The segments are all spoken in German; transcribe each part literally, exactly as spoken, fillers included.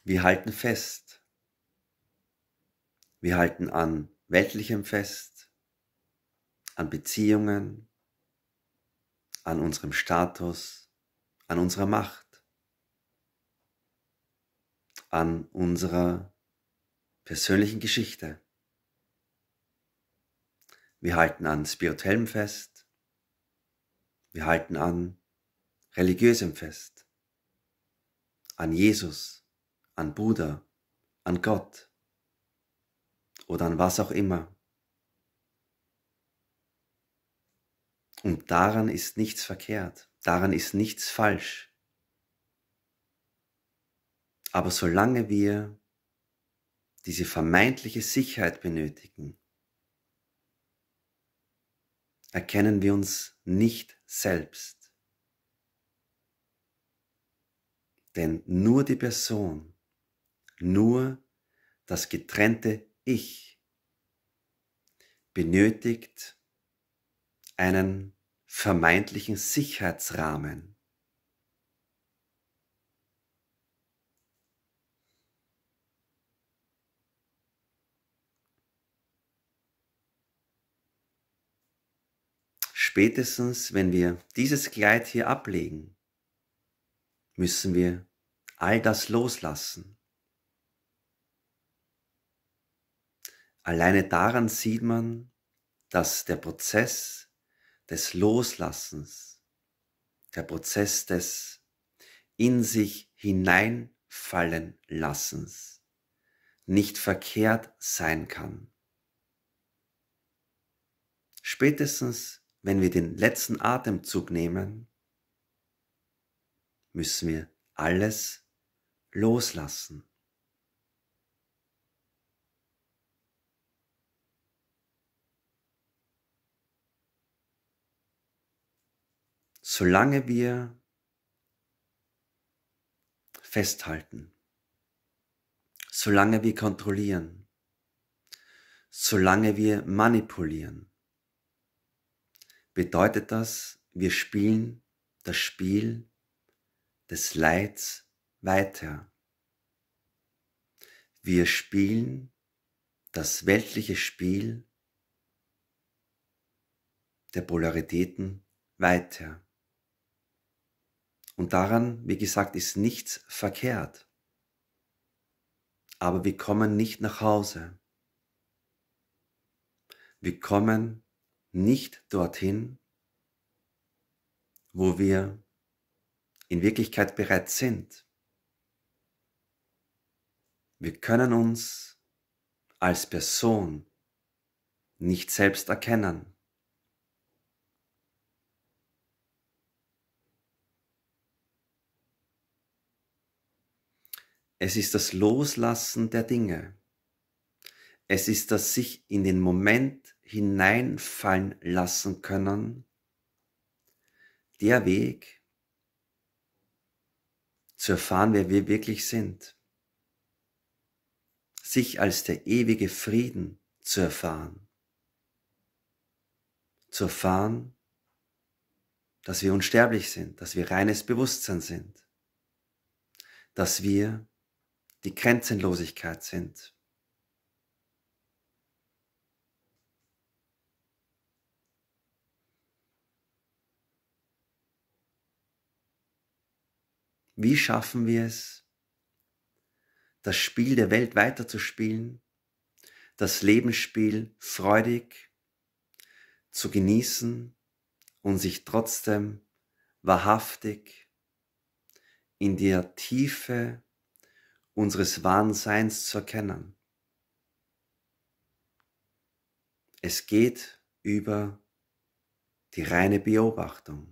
Wir halten fest. Wir halten an Weltlichem fest, an Beziehungen, an unserem Status, an unserer Macht, an unserer persönlichen Geschichte. Wir halten an Spirituellem fest. Wir halten an Religiösem fest, an Jesus, an Buddha, an Gott oder an was auch immer. Und daran ist nichts verkehrt, daran ist nichts falsch. Aber solange wir diese vermeintliche Sicherheit benötigen, erkennen wir uns nicht selbst. Denn nur die Person, nur das getrennte Ich benötigt einen vermeintlichen Sicherheitsrahmen. Spätestens, wenn wir dieses Kleid hier ablegen, müssen wir all das loslassen. Alleine daran sieht man, dass der Prozess des Loslassens, der Prozess des in sich hineinfallen Lassens nicht verkehrt sein kann. Spätestens, wenn wir den letzten Atemzug nehmen, müssen wir alles loslassen. Solange wir festhalten, solange wir kontrollieren, solange wir manipulieren, bedeutet das, wir spielen das Spiel des Leids weiter. Wir spielen das weltliche Spiel der Polaritäten weiter. Und daran, wie gesagt, ist nichts verkehrt. Aber wir kommen nicht nach Hause. Wir kommen nicht dorthin, wo wir in Wirklichkeit bereits sind. Wir können uns als Person nicht selbst erkennen. Es ist das Loslassen der Dinge. Es ist das sich in den Moment hineinfallen lassen können, der Weg, zu erfahren, wer wir wirklich sind. Sich als der ewige Frieden zu erfahren. Zu erfahren, dass wir unsterblich sind, dass wir reines Bewusstsein sind, dass wir die Grenzenlosigkeit sind. Wie schaffen wir es, das Spiel der Welt weiterzuspielen, das Lebensspiel freudig zu genießen und sich trotzdem wahrhaftig in der Tiefe unseres wahren Seins zu erkennen? Es geht über die reine Beobachtung,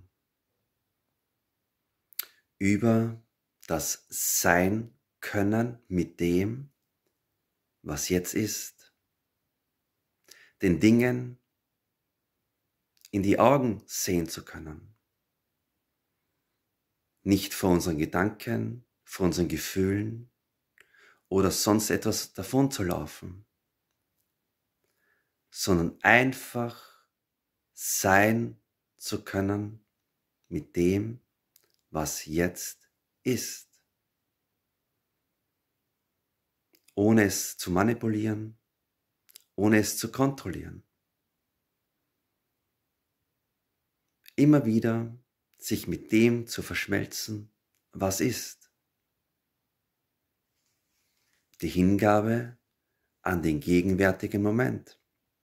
über das Sein können mit dem, was jetzt ist, den Dingen in die Augen sehen zu können, nicht vor unseren Gedanken, vor unseren Gefühlen oder sonst etwas davon zu laufen, sondern einfach sein zu können mit dem, was jetzt ist. ohne es zu manipulieren, ohne es zu kontrollieren. Immer wieder sich mit dem zu verschmelzen, was ist. Die Hingabe an den gegenwärtigen Moment.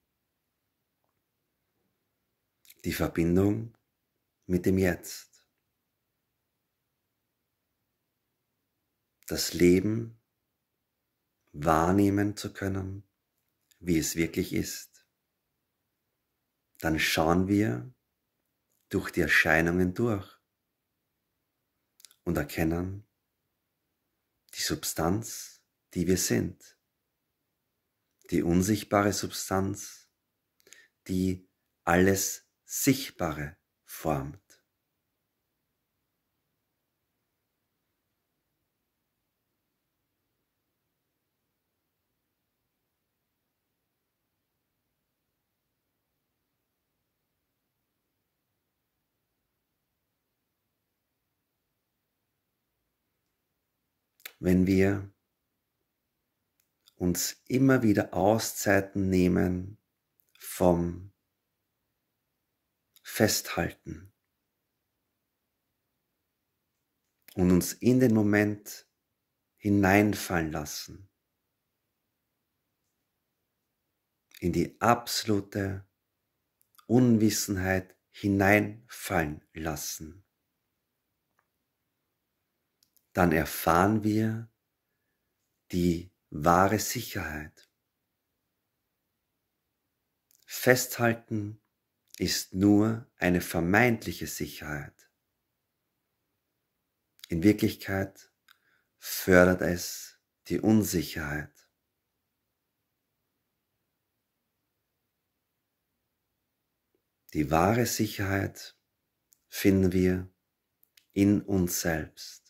Die Verbindung mit dem Jetzt. Das Leben wahrnehmen zu können, wie es wirklich ist. Dann schauen wir durch die Erscheinungen durch und erkennen die Substanz, die wir sind. Die unsichtbare Substanz, die alles Sichtbare formt. Wenn wir uns immer wieder Auszeiten nehmen vom Festhalten und uns in den Moment hineinfallen lassen, in die absolute Unwissenheit hineinfallen lassen, dann erfahren wir die wahre Sicherheit. Festhalten ist nur eine vermeintliche Sicherheit. In Wirklichkeit fördert es die Unsicherheit. Die wahre Sicherheit finden wir in uns selbst.